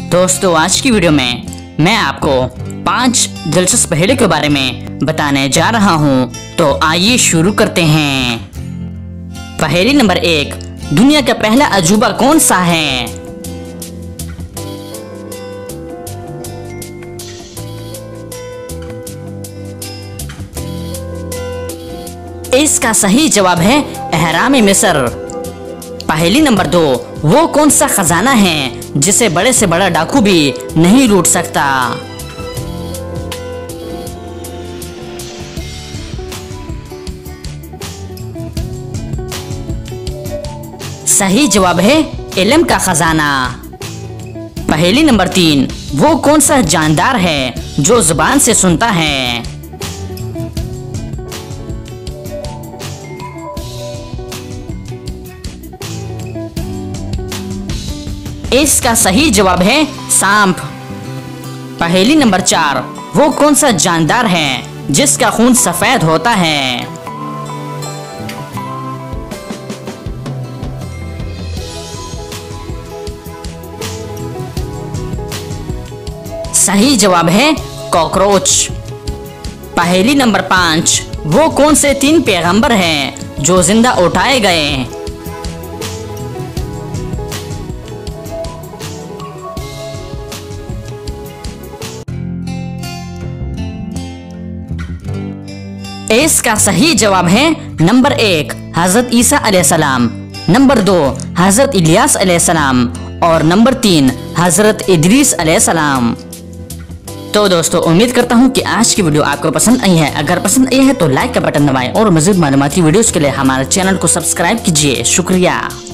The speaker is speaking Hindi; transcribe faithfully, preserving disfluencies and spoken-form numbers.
दोस्तों आज की वीडियो में मैं आपको पांच दिलचस्प पहेलियों के बारे में बताने जा रहा हूं, तो आइए शुरू करते हैं। पहेली नंबर एक, दुनिया का पहला अजूबा कौन सा है? इसका सही जवाब है एहराम मिस्र। पहेली नंबर दो, वो कौन सा खजाना है जिसे बड़े से बड़ा डाकू भी नहीं लूट सकता? सही जवाब है इल्म का खजाना। पहेली नंबर तीन, वो कौन सा जानदार है जो जुबान से सुनता है? इसका सही जवाब है सांप। पहेली नंबर चार, वो कौन सा जानदार है जिसका खून सफेद होता है? सही जवाब है कॉकरोच। पहेली नंबर पांच, वो कौन से तीन पैगंबर हैं जो जिंदा उठाए गए? इसका सही जवाब है नंबर एक हजरत ईसा अलैहिस्सलाम, नंबर दो हजरत इलियास अलैहिस्सलाम और नंबर तीन हजरत इदरीस अलैहिस्सलाम। तो दोस्तों उम्मीद करता हूँ कि आज की वीडियो आपको पसंद आई है। अगर पसंद आई है तो लाइक का बटन दबाएं और मज़ीद मालूमाती वीडियोस के लिए हमारे चैनल को सब्सक्राइब कीजिए। शुक्रिया।